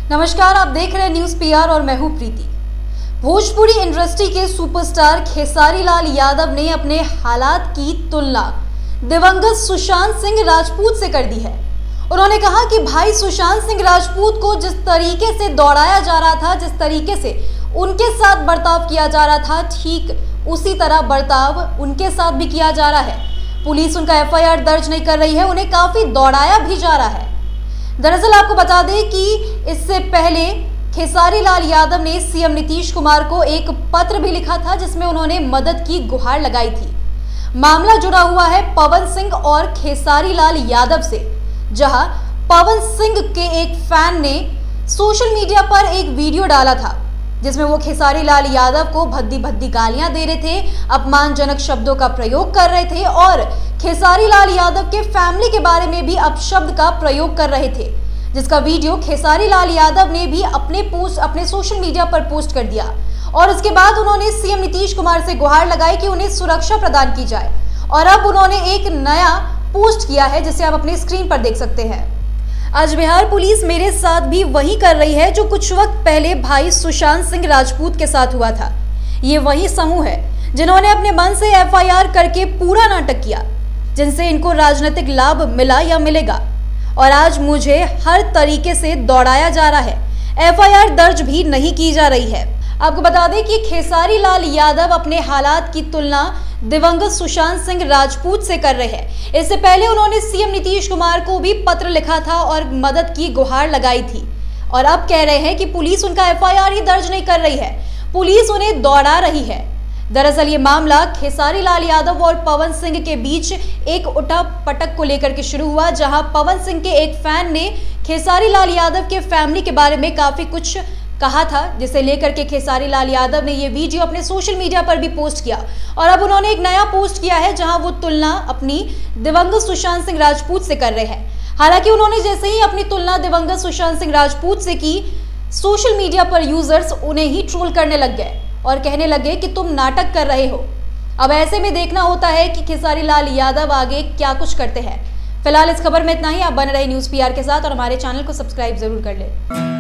नमस्कार, आप देख रहे हैं न्यूज पीआर और मैं हूं प्रीति। भोजपुरी इंडस्ट्री के सुपरस्टार खेसारी लाल यादव ने अपने हालात की तुलना दिवंगत सुशांत सिंह राजपूत से कर दी है। उन्होंने कहा कि भाई सुशांत सिंह राजपूत को जिस तरीके से दौड़ाया जा रहा था, जिस तरीके से उनके साथ बर्ताव किया जा रहा था, ठीक उसी तरह बर्ताव उनके साथ भी किया जा रहा है। पुलिस उनका एफआईआर दर्ज नहीं कर रही है, उन्हें काफी दौड़ाया भी जा रहा है। दरअसल आपको बता दें कि इससे पहले खेसारी लाल यादव ने सीएम नीतीश कुमार को एक पत्र भी लिखा था, जिसमें उन्होंने मदद की गुहार लगाई थी। मामला जुड़ा हुआ है पवन सिंह और खेसारी लाल यादव से, जहां पवन सिंह के एक फैन ने सोशल मीडिया पर एक वीडियो डाला था, जिसमें वो खेसारी लाल यादव को भद्दी भद्दी गालियां दे रहे थे, अपमानजनक शब्दों का प्रयोग कर रहे थे और खेसारी लाल यादव के फैमिली के बारे में भी अपशब्द का प्रयोग कर रहे थे, जिसका वीडियो खेसारी लाल यादव ने भी अपने सोशल मीडिया पर पोस्ट कर दिया। और इसके बाद उन्होंने सीएम नीतीश कुमार से गुहार लगाई कि उन्हें सुरक्षा प्रदान की जाए। और अब उन्होंने एक नया पोस्ट किया है, जिसे आप अपनी स्क्रीन पर देख सकते हैं। आज बिहार पुलिस मेरे साथ भी वही कर रही है जो कुछ वक्त पहले भाई सुशांत सिंह राजपूत के साथ हुआ था। ये वही समूह है जिन्होंने अपने मन से एफआईआर करके पूरा नाटक किया, जिनसे इनको राजनीतिक लाभ मिला या मिलेगा। और आज मुझे हर तरीके से दौड़ाया जा रहा है, एफआईआर दर्ज भी नहीं की जा रही है। आपको बता दें कि खेसारी लाल यादव अपने हालात की तुलना दिवंगत सुशांत सिंह राजपूत से कर रहे हैं। इससे पहले उन्होंने सीएम नीतीश कुमार को भी पत्र लिखा था और मदद की गुहार लगाई थी। और अब कह रहे हैं कि पुलिस उनका एफआईआर ही दर्ज नहीं कर रही है, पुलिस उन्हें दौड़ा रही है। दरअसल ये मामला खेसारी लाल यादव और पवन सिंह के बीच एक उठापटक को लेकर के शुरू हुआ, जहां पवन सिंह के एक फैन ने खेसारी लाल यादव के फैमिली के बारे में काफी कुछ कहा था, जिसे लेकर के खेसारी लाल यादव ने ये वीडियो अपने सोशल मीडिया पर भी पोस्ट किया। और अब उन्होंने एक नया पोस्ट किया है, जहां वो तुलना अपनी दिवंगत सुशांत सिंह राजपूत से कर रहे हैं। हालांकि उन्होंने जैसे ही अपनी तुलना दिवंगत सुशांत सिंह राजपूत से की, सोशल मीडिया पर यूजर्स उन्हें ही ट्रोल करने लग गए और कहने लगे कि तुम नाटक कर रहे हो। अब ऐसे में देखना होता है कि खेसारी लाल यादव आगे क्या कुछ करते हैं। फिलहाल इस खबर में इतना ही। आप बने रहे न्यूज पीआर के साथ और हमारे चैनल को सब्सक्राइब जरूर कर ले।